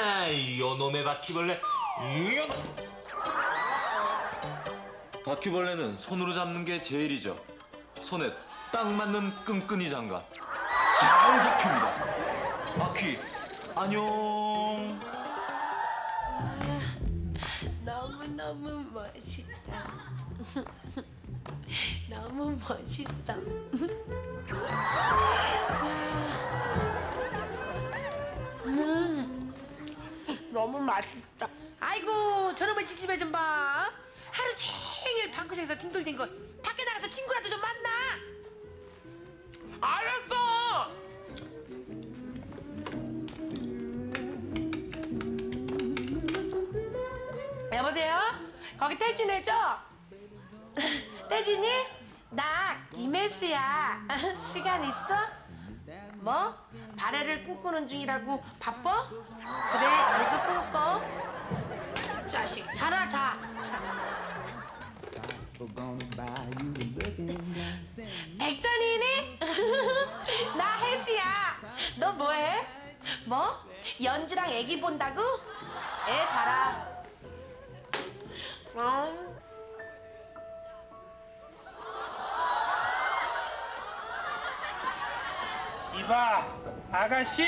요놈의 바퀴벌레. 바퀴벌레는 손으로 잡는 게 제일이죠. 손에 딱 맞는 끈끈이 장갑. 잘 잡힙니다. 바퀴 안녕. 너무너무 멋있다. 너무 멋있어. 너무 맛있다. 아이고 저놈의 지집애 좀 봐. 하루 종일 방구석에서 뒹굴댄 거 밖에 나가서 친구라도 좀 만나. 알았어. 여보세요? 거기 태진애죠? 태진이? 나 김혜수야. 시간 있어? 뭐? 발해를 꿈꾸는 중이라고 바빠? 그래 계속 꿈꿔. 자식 잘하자. 액션이니? 나 혜수야. 너 뭐해? 뭐? 연주랑 애기 본다고? 애 봐라. 이봐, 아가씨.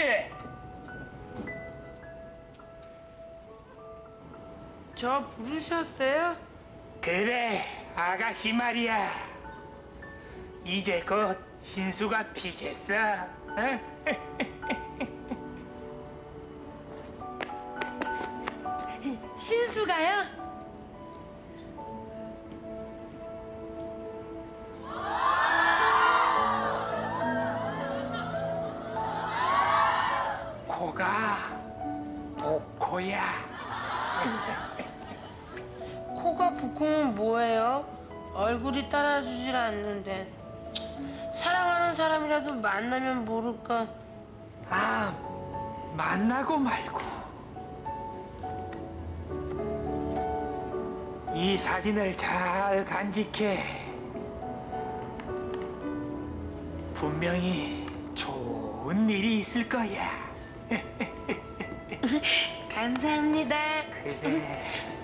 저 부르셨어요? 그래, 아가씨 말이야. 이제 곧 신수가 피겠어. 어? 신수가요? 코가 복코야. 코가 부끄면 뭐예요? 얼굴이 따라주질 않는데. 사랑하는 사람이라도 만나면 모를까. 아, 만나고 말고. 이 사진을 잘 간직해. 분명히 좋은 일이 있을 거야. 감사합니다. 그래.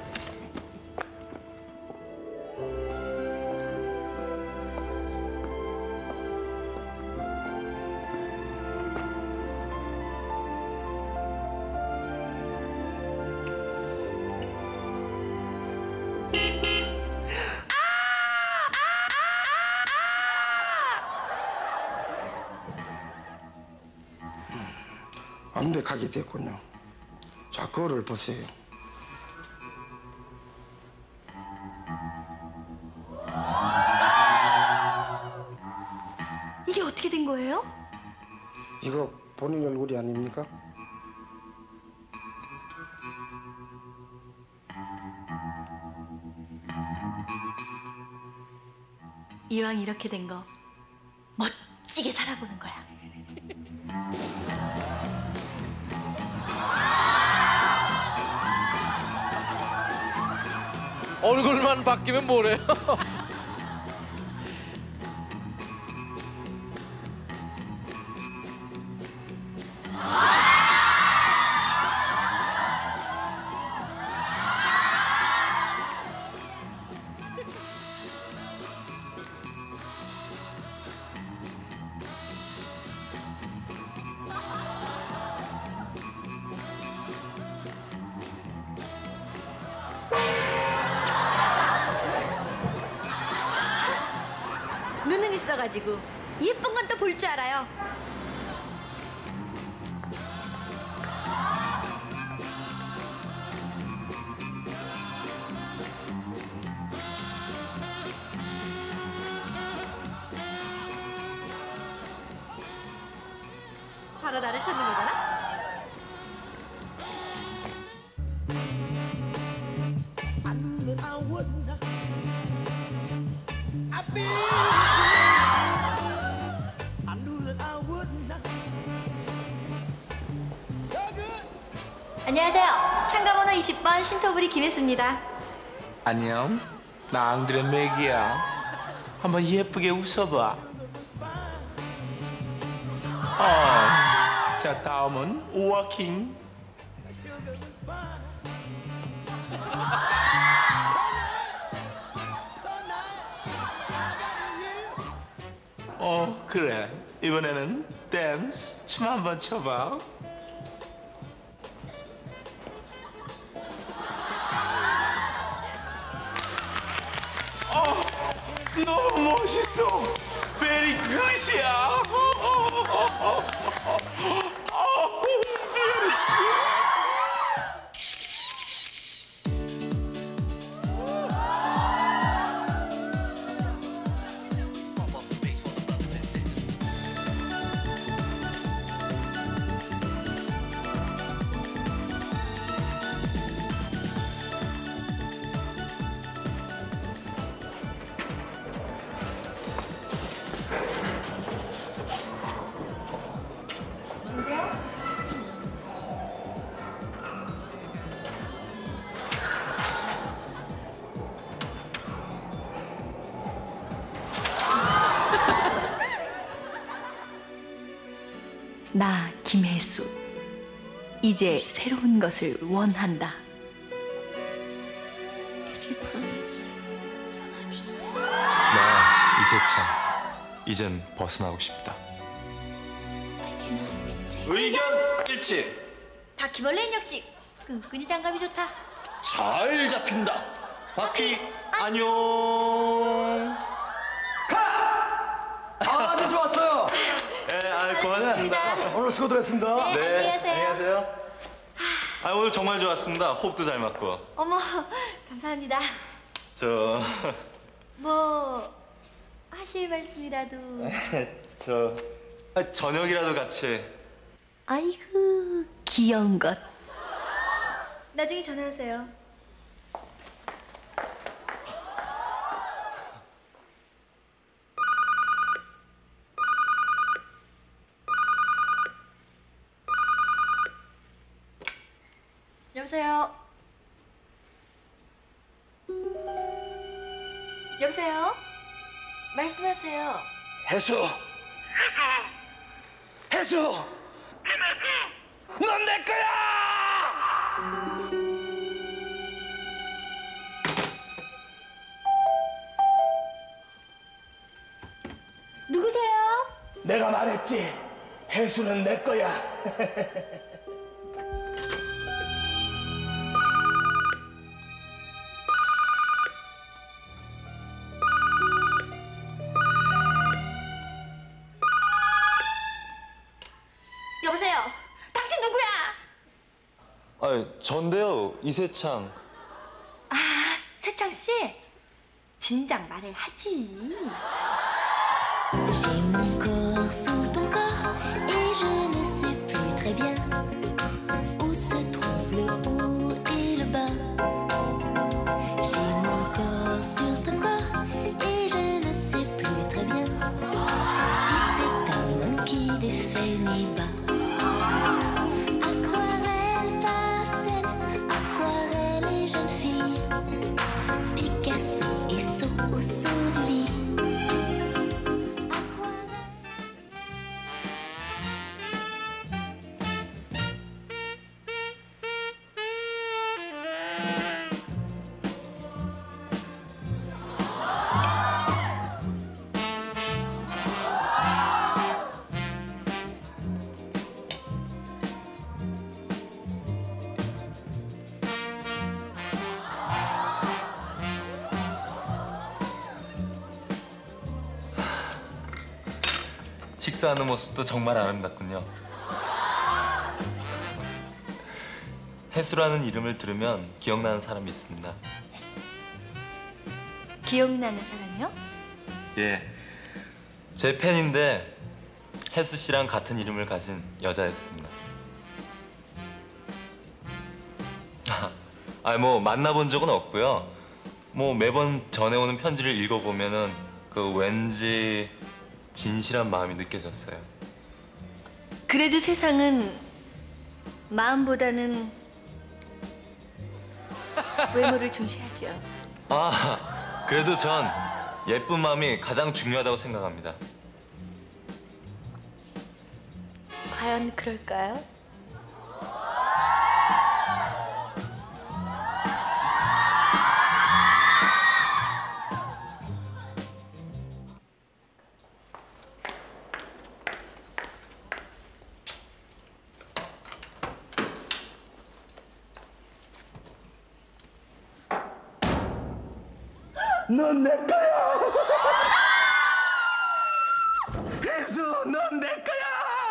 완벽하게 됐군요. 자, 거울을 보세요. 이게 어떻게 된 거예요? 이거 본인 얼굴이 아닙니까? 이왕 이렇게 된 거 멋지게 살아보는 거야. 얼굴만 바뀌면 뭐래요? 눈은 있어가지고 예쁜 건 또 볼 줄 알아요. 바로 나를 찾는 거잖아? 안녕하세요. 참가번호 20번 신토부리 김혜수입니다. 안녕, 나 앙드레 맥이야. 한번 예쁘게 웃어봐. 자, 다음은 오아킹. 그래. 이번에는 댄스 춤 한번 춰봐. 너무 멋있어. 베리 굿이야. 나 김혜수 이제 새로운 것을 원한다. 나 이세창. 이젠 벗어나고 싶다. 의견 일치. 바퀴벌레는 역시 끈끈이 장갑이 좋다. 잘 잡힌다. 바퀴 안녕. 아, 네, 좋았어요. 네, 고맙습니다. 오늘 수고들 했습니다. 안녕히 가세요. 오늘 정말 좋았습니다. 호흡도 잘 맞고. 어머, 감사합니다. 저 뭐 하실 말씀이라도. 저녁이라도 같이. 아이고 귀여운 것. 나중에 전화하세요. 여보세요? 여보세요? 말씀하세요. 해수. 넌 내 거야. 누구세요? 내가 말했지. 해수는 내 거야. 여보세요? 당신 누구야? 전데요. 이세창. 아, 세창 씨? 진작 말을 하지. J'ai mon corps sous ton corps et je ne sais plus très bien où se trouve le haut et le bas. J'ai mon corps sur ton corps et je ne sais plus très bien si c'est ta main qui défait mes bas. Aquarelle, pastel, aquarelle et jeune fille, Picasso et saut au saut du lit. 식사하는 모습도 정말 아름답군요. 해수라는 이름을 들으면 기억나는 사람이 있습니다. 기억나는 사람이요? 예. 제 팬인데 해수 씨랑 같은 이름을 가진 여자였습니다. 뭐 만나본 적은 없고요. 뭐 매번 전해오는 편지를 읽어보면은 그 왠지 진실한 마음이 느껴졌어요. 그래도 세상은 마음보다는 외모를 중시하죠. 그래도 전 예쁜 마음이 가장 중요하다고 생각합니다. 과연 그럴까요? 넌 내 거야. 혜수, 넌 내 거야.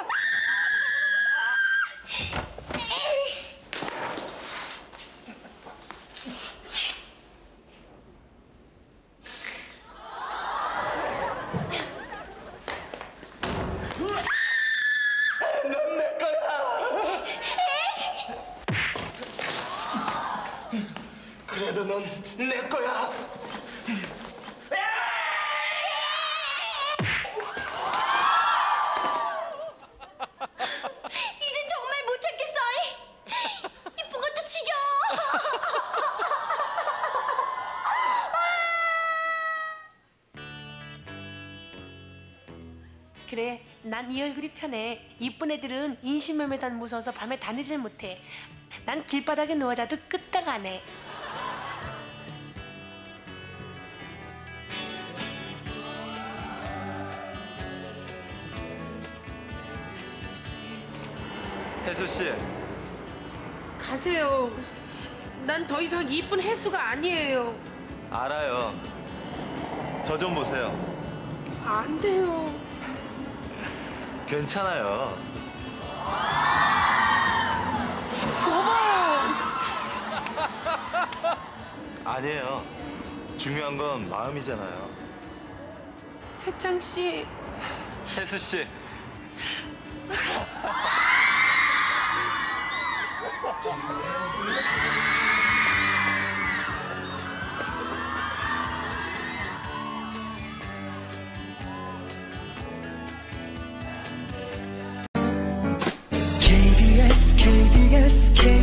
넌 내 거야. 그래도 넌 내 거야. 이제 정말 못 참겠어. 이쁜 것도 지겨워. 그래, 난 이 얼굴이 편해. 이쁜 애들은 인신매매단 무서워서 밤에 다니질 못해. 난 길바닥에 누워 자도 끄떡 안 해. 혜수 씨, 가세요. 난 더 이상 이쁜 혜수가 아니에요. 알아요. 저 좀 보세요. 안 돼요. 괜찮아요. 거봐요. 아니에요. 중요한 건 마음이잖아요. 세창 씨. 혜수 씨. KBS